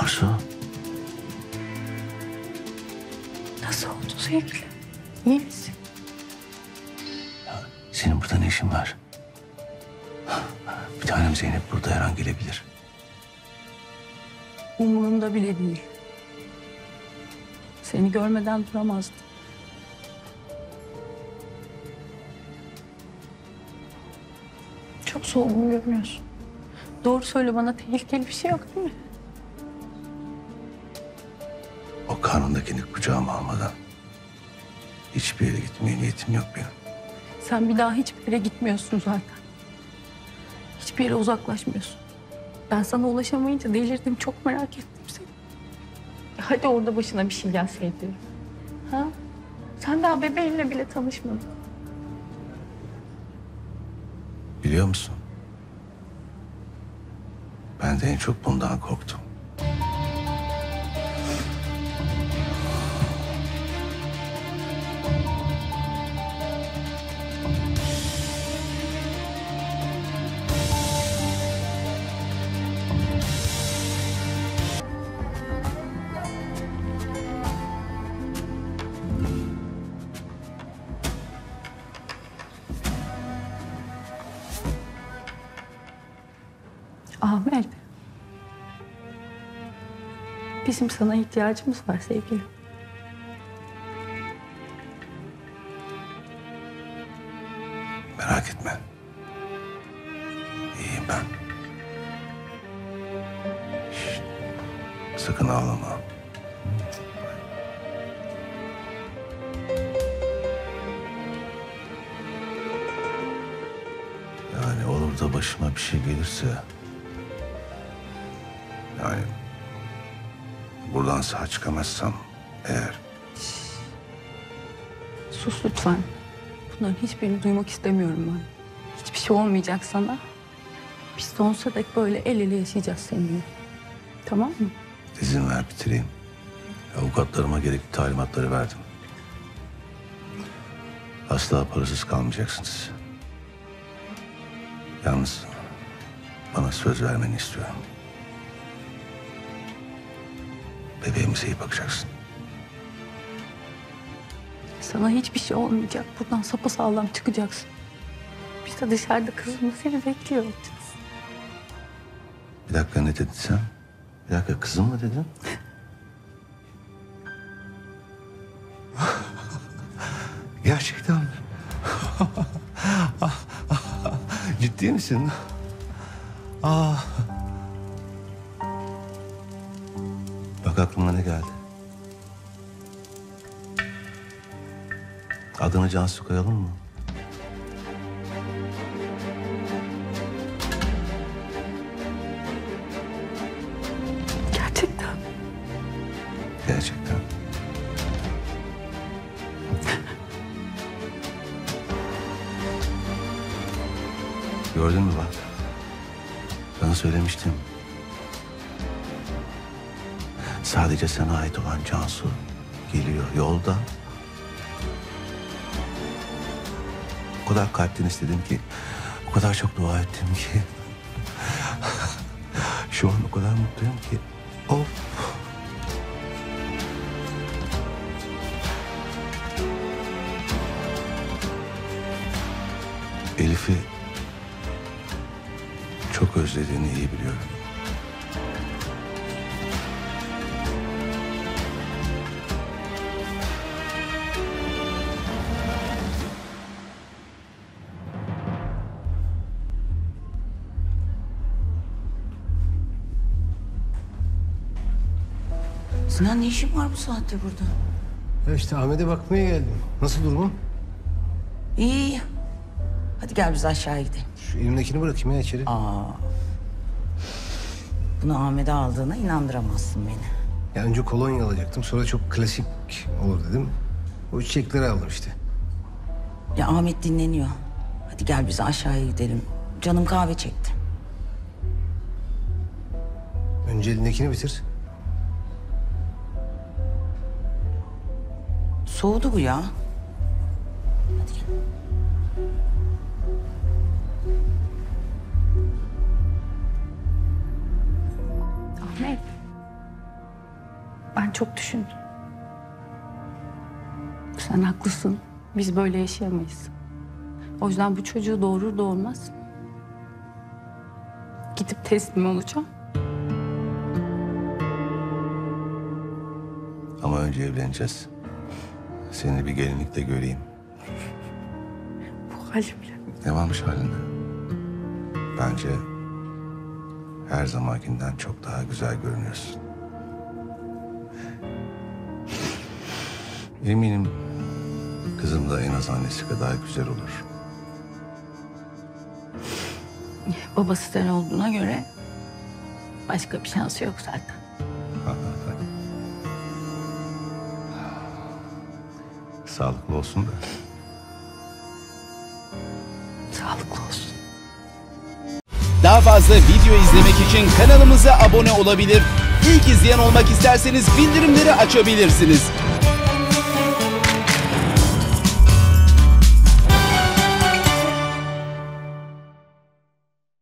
Arzu. Nasıl oldu sevgilim? İyi misin? Ya, senin burada ne işin var? Bir tanem Zeynep burada her an gelebilir. Umurumda bile değil. Seni görmeden duramazdım. Çok soğuk görünüyorsun. Doğru söyle, bana tehlikeli bir şey yok değil mi? O karnındakini kucağıma almadan hiçbir yere gitmeye niyetim yok benim. Sen bir daha hiçbir yere gitmiyorsun zaten. Hiçbir yere uzaklaşmıyorsun. Ben sana ulaşamayınca delirdim, çok merak ettim seni. Hadi orada başına bir şey gelseydi. Ha? Sen daha bebeğinle bile tanışmadın. Biliyor musun? Ben de en çok bundan korktum. Ahmet. Bizim sana ihtiyacımız var sevgilim. Merak etme. İyiyim ben. Şşt, sakın ağlama. Yani olur da başıma bir şey gelirse... Yani buradan sağ çıkamazsam eğer... Sus lütfen. Bunların hiçbirini duymak istemiyorum ben. Hiçbir şey olmayacak sana. Biz sonsuza dek böyle el ele yaşayacağız seninle. Tamam mı? İzin ver bitireyim. Avukatlarıma gerekli talimatları verdim. Asla parasız kalmayacaksınız. Yalnız bana söz vermeni istiyorum. Bebeğimize iyi bakacaksın. Sana hiçbir şey olmayacak. Buradan sapasağlam çıkacaksın. Biz de dışarıda kızımla seni bekliyor olacağız. Bir dakika, ne dedin sen? Bir dakika, kızım mı dedin? Gerçekten mi? Ciddi misin? Bak aklıma ne geldi. Adını Cansu koyalım mı? Gerçekten. Gerçekten. Gördün mü bak? Sana söylemiştim. Sadece sana ait olan Cansu geliyor yolda. O kadar kalpten istedim ki, o kadar çok dua ettim ki. Şu an o kadar mutluyum ki. Of. Elif'i çok özlediğini iyi biliyorum. Sinan, ne işin var bu saatte burada? Ya işte Ahmet'e bakmaya geldim. Nasıl durumu? İyi iyi. Hadi gel biz aşağı gidelim. Şu elimdekini bırakayım ya içeri. Bunu Ahmet'e aldığına inandıramazsın beni. Ya önce kolonya alacaktım. Sonra çok klasik olur dedim. O çiçekleri aldım işte. Ya Ahmet dinleniyor. Hadi gel biz aşağıya gidelim. Canım kahve çekti. Önce elindekini bitir. Soğudu bu ya. Hadi gel. Ahmet. Ben çok düşündüm. Sen haklısın. Biz böyle yaşayamayız. O yüzden bu çocuğu doğurur doğurmaz gidip teslim olacağım. Ama önce evleneceğiz. Seni bir gelinlikle göreyim. Bu halimle. Ne varmış halinde? Bence her zamankinden çok daha güzel görünüyorsun. Eminim kızım da en az annesi kadar güzel olur. Babası sen olduğuna göre başka bir şansı yok zaten. Sağlıklı olsun da. Sağlıklı olsun. Daha fazla video izlemek için kanalımıza abone olabilir. İlk izleyen olmak isterseniz bildirimleri açabilirsiniz.